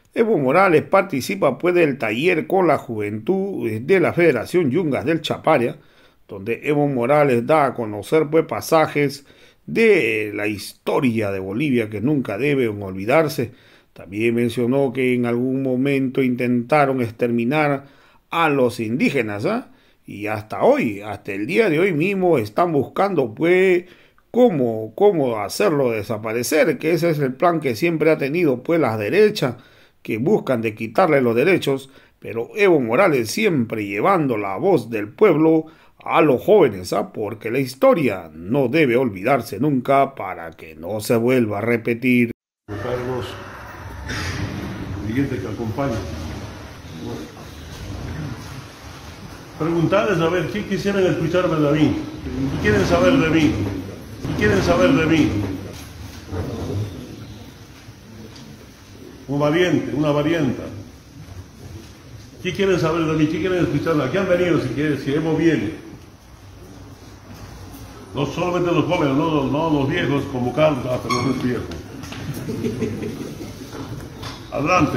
Evo Morales participa pues del taller con la juventud de la Federación Yungas del Chaparia, donde Evo Morales da a conocer pues pasajes de la historia de Bolivia que nunca deben olvidarse. También mencionó que en algún momento intentaron exterminar a los indígenas, ¿ah? Y hasta hoy, hasta el día de hoy mismo, están buscando pues cómo hacerlo desaparecer, que ese es el plan que siempre ha tenido pues la derecha, que buscan de quitarle los derechos, pero Evo Morales siempre llevando la voz del pueblo a los jóvenes, ¿ah? Porque la historia no debe olvidarse nunca para que no se vuelva a repetir. Carlos, siguiente que acompaña. Preguntarles a ver qué quisieran escucharme de mí, qué quieren saber de mí, qué quieren saber de mí. Un valiente, una variante. ¿Qué quieren saber de mí? ¿Qué quieren escuchar? ¿A qué han venido si Evo viene? No solamente los jóvenes, no los viejos como Carlos, pero no es viejo. Adelante.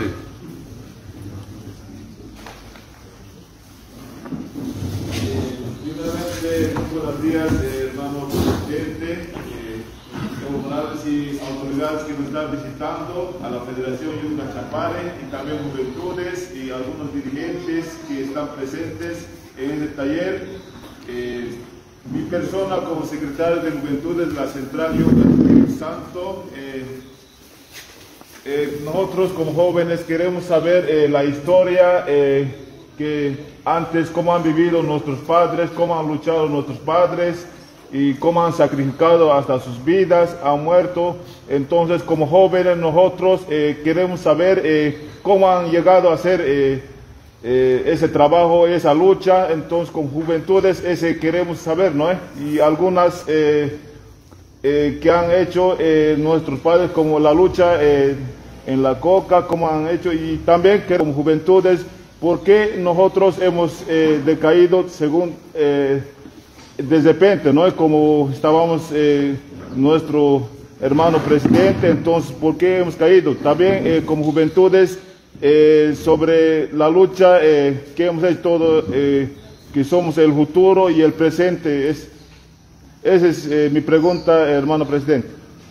Primeramente, buenos días, hermano presidente, Evo Morales y autoridades que nos están visitando, a la Federación Yungas Chapare y también juventudes y algunos dirigentes que están presentes en el taller. Mi persona como secretario de Juventudes de la Central Yungas Espíritu Santo, nosotros como jóvenes queremos saber la historia que antes, cómo han vivido nuestros padres, cómo han luchado nuestros padres y cómo han sacrificado hasta sus vidas, han muerto. Entonces, como jóvenes nosotros queremos saber cómo han llegado a hacer ese trabajo, esa lucha. Entonces, como juventudes, ese queremos saber, ¿no? Y algunas que han hecho nuestros padres, como la lucha en la coca, como han hecho, y también que como juventudes, ¿por qué nosotros hemos decaído según de repente, ¿no? Como estábamos nuestro hermano presidente, entonces, ¿por qué hemos caído? También como juventudes, sobre la lucha que hemos hecho todo, que somos el futuro y el presente. Esa es mi pregunta, hermano presidente.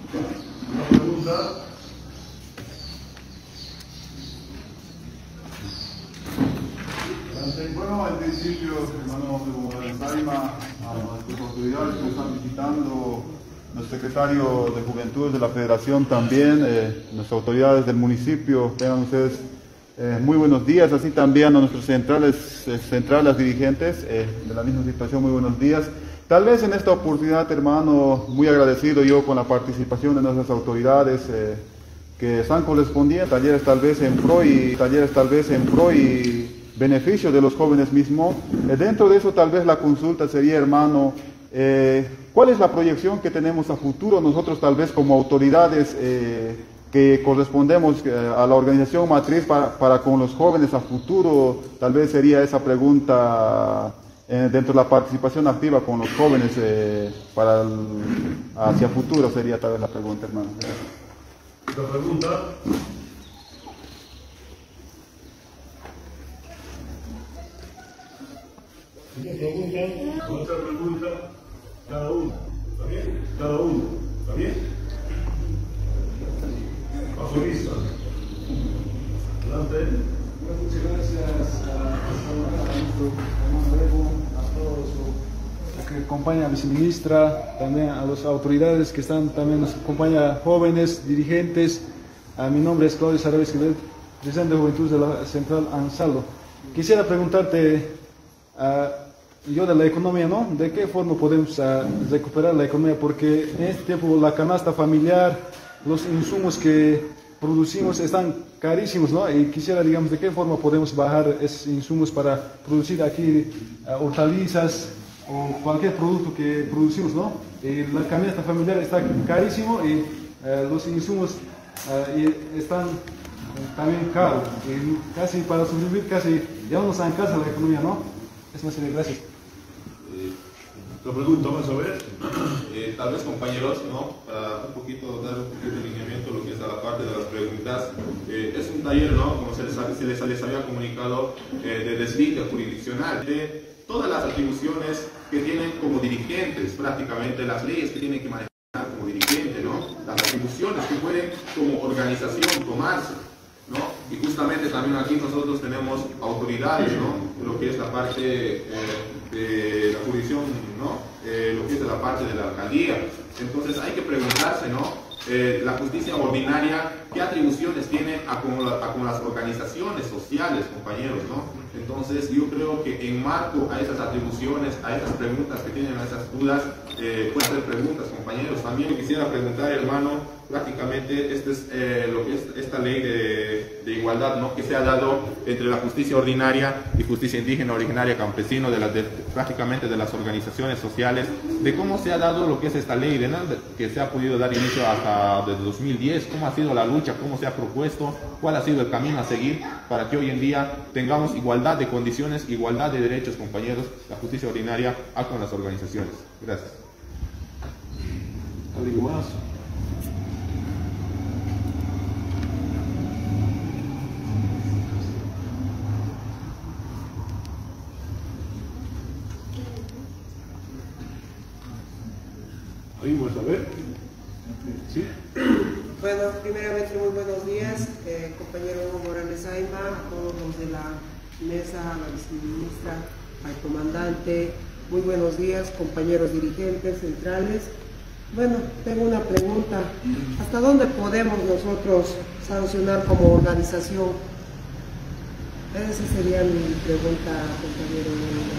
Bueno, al principio, hermano Saima, a nuestras autoridades que nos están visitando, nuestro secretario de Juventud de la Federación también, nuestras autoridades del municipio, tengan ustedes muy buenos días, así también a nuestros centrales dirigentes de la misma situación, muy buenos días. Tal vez en esta oportunidad, hermano, muy agradecido yo con la participación de nuestras autoridades que están correspondientes, talleres tal vez en pro y beneficio de los jóvenes mismos. Dentro de eso tal vez la consulta sería, hermano, ¿cuál es la proyección que tenemos a futuro nosotros tal vez como autoridades que correspondemos a la organización matriz para con los jóvenes a futuro? Tal vez sería esa pregunta dentro de la participación activa con los jóvenes hacia futuro sería tal vez la pregunta, hermano. ¿Otra pregunta? Otra pregunta, cada uno, ¿está bien? Cada uno, ¿está bien? Bajo lista. Adelante. Muchas gracias a todos los que acompañan a la viceministra, también a las autoridades que están, también nos acompañan jóvenes, dirigentes. Mi nombre es Claudio Sarabia Esquivel, presidente de Juventud de la Central Ansaldo. Quisiera preguntarte, yo de la economía, ¿no? ¿De qué forma podemos recuperar la economía? Porque en este tiempo la canasta familiar, los insumos que producimos están carísimos, ¿no? Y quisiera, digamos, de qué forma podemos bajar esos insumos para producir aquí hortalizas o cualquier producto que producimos, ¿no? Y la canasta familiar está carísimo y los insumos están también caros. Y casi para sobrevivir, casi ya no nos alcanza la economía, ¿no? Es más, gracias. La pregunta, vamos a ver. Tal vez, compañeros, ¿no? Para un poquito dar un poquito de lineamiento a lo que es a la parte de las preguntas. Es un taller, ¿no? Como se les había comunicado, de deslinde jurisdiccional, de todas las atribuciones que tienen como dirigentes, prácticamente las leyes que tienen que manejar como dirigente, ¿no? Las atribuciones que pueden como organización tomarse, ¿no? Y justamente también aquí nosotros tenemos autoridades, ¿no? Lo que es la parte de la jurisdicción, ¿no? Lo que es la parte de la alcaldía. Entonces hay que preguntarse, ¿no? La justicia ordinaria, ¿qué atribuciones tiene con las organizaciones sociales, compañeros, ¿no? Entonces yo creo que en marco a esas atribuciones, a esas preguntas que tienen, a esas dudas, pueden ser preguntas, compañeros. También quisiera preguntar, hermano, prácticamente este es lo que es esta ley de igualdad, ¿no? Que se ha dado entre la justicia ordinaria y justicia indígena, originaria, campesino, prácticamente de las organizaciones sociales, de cómo se ha dado lo que es esta ley, ¿no? Que se ha podido dar inicio hasta desde 2010, cómo ha sido la lucha, cómo se ha propuesto, cuál ha sido el camino a seguir para que hoy en día tengamos igualdad de condiciones, igualdad de derechos, compañeros, la justicia ordinaria con las organizaciones. Gracias. ¿Algo más? Ahí vamos a ver. ¿Sí? Bueno, primeramente muy buenos días, compañero Evo Morales Ayma, a todos los de la mesa, a la viceministra, al comandante. Muy buenos días, compañeros dirigentes centrales. Bueno, tengo una pregunta. ¿Hasta dónde podemos nosotros sancionar como organización? Esa sería mi pregunta, compañero.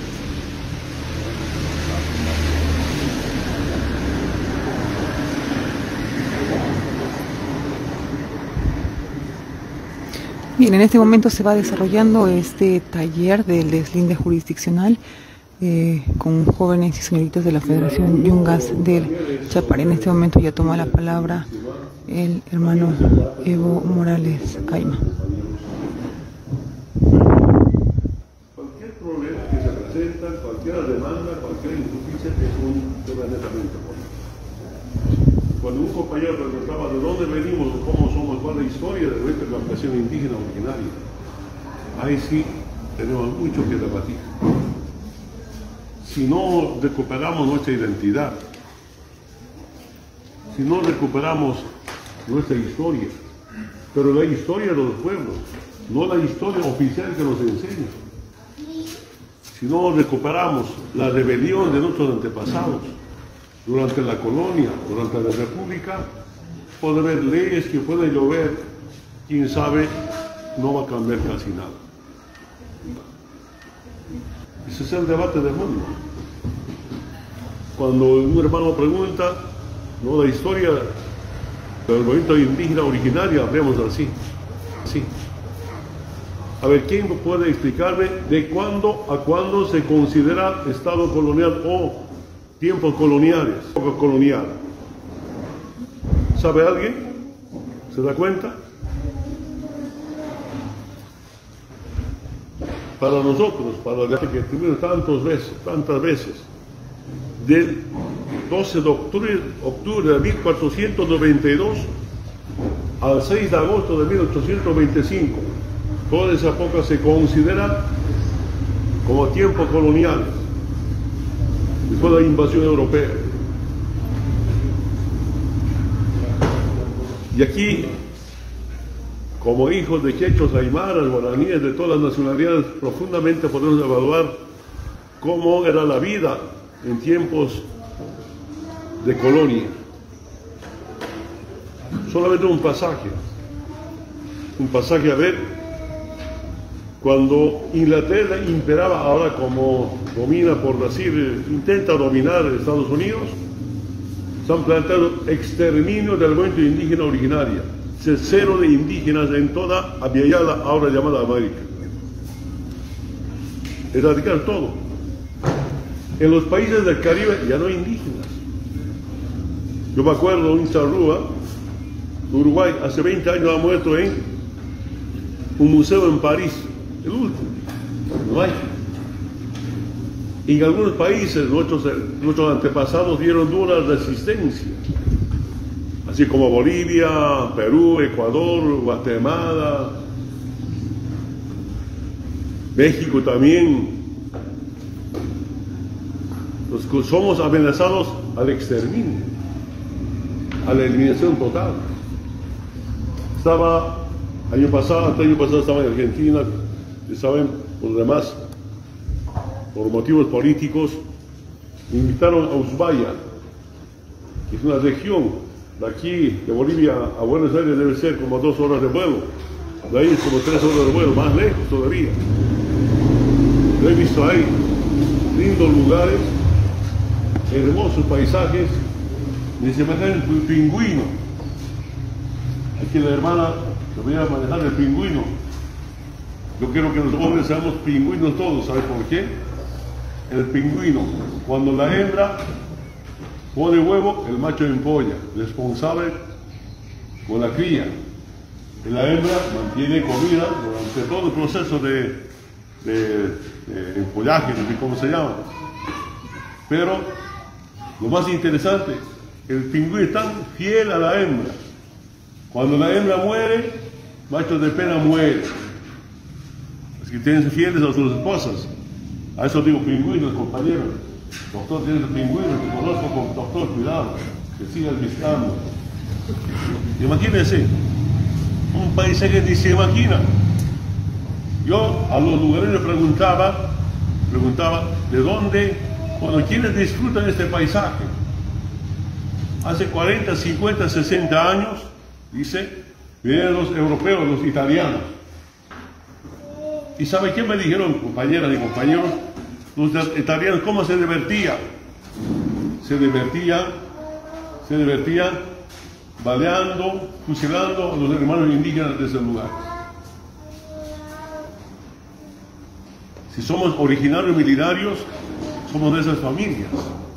Bien, en este momento se va desarrollando este taller del deslinde jurisdiccional con jóvenes y señoritas de la Federación Yungas del Chapare. En este momento ya toma la palabra el hermano Evo Morales Ayma. Cualquier problema que se presenta, cualquier demanda, cualquier injusticia es un tema netamente político. Cuando un compañero preguntaba de dónde venimos, cómo somos, cuál es la historia de nuestra campesina indígena originaria, ahí sí tenemos mucho que debatir. Si no recuperamos nuestra identidad, si no recuperamos nuestra historia, pero la historia de los pueblos, no la historia oficial que nos enseña, si no recuperamos la rebelión de nuestros antepasados, durante la colonia, durante la república, puede haber leyes que pueden llover, quién sabe, no va a cambiar casi nada. Ese es el debate de fondo. Cuando un hermano pregunta, no, la historia del movimiento indígena originario, hablemos así. Sí. A ver, ¿quién puede explicarme de cuándo a cuándo se considera Estado colonial o tiempos coloniales, época colonial? ¿Sabe alguien? ¿Se da cuenta? Para nosotros, para los que tuvimos tantas veces, del 12 de octubre de 1492 al 6 de agosto de 1825, toda esa época se considera como tiempos coloniales, después de la invasión europea. Y aquí, como hijos de quechos, aymaras, guaraníes, de todas las nacionalidades, profundamente podemos evaluar cómo era la vida en tiempos de colonia. Solamente un pasaje a ver, cuando Inglaterra imperaba, ahora como domina, por decir, intenta dominar Estados Unidos, se han planteado exterminio del movimiento indígena originaria, cero de indígenas en toda Abiyala, ahora llamada América. Erradicar todo. En los países del Caribe ya no hay indígenas. Yo me acuerdo un charrúa, Uruguay, hace 20 años ha muerto en un museo en París, el último. No hay. En algunos países nuestros antepasados dieron dura resistencia, así como Bolivia, Perú, Ecuador, Guatemala, México también. Somos amenazados al exterminio, a la eliminación total. Año pasado estaba en Argentina, y saben, por lo demás, por motivos políticos, me invitaron a Ushuaia, que es una región de aquí, de Bolivia a Buenos Aires debe ser como 2 horas de vuelo, de ahí es como 3 horas de vuelo, más lejos todavía. Lo he visto ahí, lindos lugares, hermosos paisajes, ni se manejan el pingüino. Aquí la hermana se voy a manejar el pingüino. Yo quiero que los hombres seamos pingüinos todos, ¿sabes por qué? El pingüino, cuando la hembra pone huevo, el macho empolla, responsable con la cría. Y la hembra mantiene comida durante todo el proceso de empollaje, no sé cómo se llama. Pero lo más interesante, el pingüino es tan fiel a la hembra. Cuando la hembra muere, macho de pena muere. Es que tienen fieles a sus esposas. A eso digo pingüinos, compañeros. Doctor, tienes pingüinos, te conozco con doctor, cuidado, que sigas visitando. Imagínense, un paisaje que ni se imagina. Yo a los lugareños preguntaba, ¿de dónde, cuando quienes disfrutan este paisaje? Hace 40, 50, 60 años, dice, vienen los europeos, los italianos. ¿Y sabe qué me dijeron, compañeras y compañeros? Los italianos, ¿cómo se divertían? Se divertían baleando, fusilando a los hermanos indígenas de ese lugar. Si somos originarios millenarios, somos de esas familias.